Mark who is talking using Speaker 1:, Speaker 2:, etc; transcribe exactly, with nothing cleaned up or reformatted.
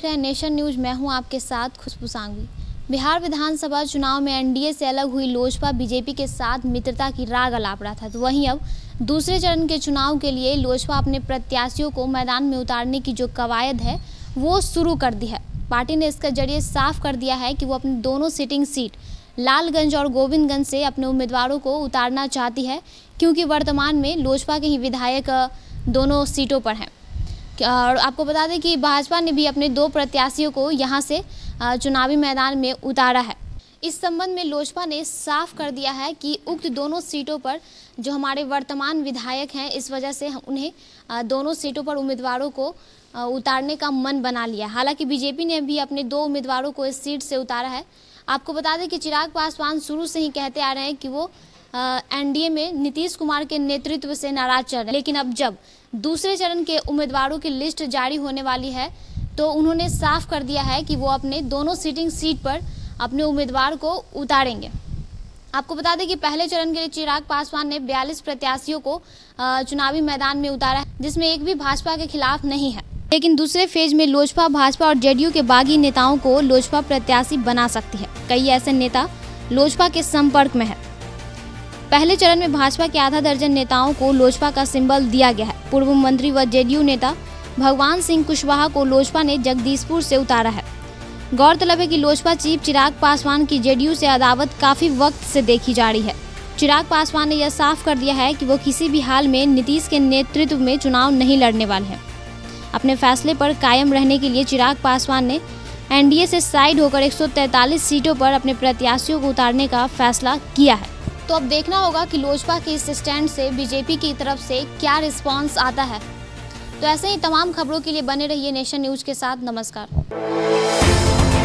Speaker 1: रहे हैं nation news. मैं हूं आपके साथ खुशबू सांघवी। बिहार विधानसभा चुनाव में एनडीए से अलग हुई लोजपा बीजेपी के साथ मित्रता की राग अलाप रहा था, तो वहीं अब दूसरे चरण के चुनाव के लिए लोजपा अपने प्रत्याशियों को मैदान में उतारने की जो कवायद है वो शुरू कर दी है। पार्टी ने इसके जरिए साफ कर दिया है कि वो अपनी दोनों सिटिंग सीट लालगंज और गोविंदगंज से अपने उम्मीदवारों को उतारना चाहती है, क्योंकि वर्तमान में लोजपा के ही विधायक दोनों सीटों पर हैं। और आपको बता दें कि भाजपा ने भी अपने दो प्रत्याशियों को यहां से चुनावी मैदान में उतारा है। इस संबंध में लोजपा ने साफ कर दिया है कि उक्त दोनों सीटों पर जो हमारे वर्तमान विधायक हैं, इस वजह से हम उन्हें दोनों सीटों पर उम्मीदवारों को उतारने का मन बना लिया। हालांकि बीजेपी ने भी अपने दो उम्मीदवारों को इस सीट से उतारा है। आपको बता दें कि चिराग पासवान शुरू से ही कहते आ रहे हैं कि वो एनडीए में नीतीश कुमार के नेतृत्व से नाराज चल रहे हैं, लेकिन अब जब दूसरे चरण के उम्मीदवारों की लिस्ट जारी होने वाली है तो उन्होंने साफ कर दिया है कि वो अपने दोनों सीटिंग सीट पर अपने उम्मीदवार को उतारेंगे। आपको बता दें कि पहले चरण के लिए चिराग पासवान ने बयालीस प्रत्याशियों को चुनावी मैदान में उतारा है, जिसमें एक भी भाजपा के खिलाफ नहीं है। लेकिन दूसरे फेज में लोजपा, भाजपा और जेडीयू के बागी नेताओं को लोजपा प्रत्याशी बना सकती है। कई ऐसे नेता लोजपा के संपर्क में है। पहले चरण में भाजपा के आधा दर्जन नेताओं को लोजपा का सिंबल दिया गया है। पूर्व मंत्री व जेडीयू नेता भगवान सिंह कुशवाहा को लोजपा ने जगदीशपुर से उतारा है। गौरतलब है कि लोजपा चीफ चिराग पासवान की जेडीयू से अदावत काफी वक्त से देखी जा रही है। चिराग पासवान ने यह साफ कर दिया है कि वो किसी भी हाल में नीतीश के नेतृत्व में चुनाव नहीं लड़ने वाले हैं। अपने फैसले पर कायम रहने के लिए चिराग पासवान ने एनडीए से साइड होकर एक सौ तैंतालीस सीटों पर अपने प्रत्याशियों को उतारने का फैसला किया है। तो अब देखना होगा कि लोजपा के इस स्टैंड से बीजेपी की तरफ से क्या रिस्पांस आता है। तो ऐसे ही तमाम खबरों के लिए बने रहिए नेशन न्यूज के साथ। नमस्कार।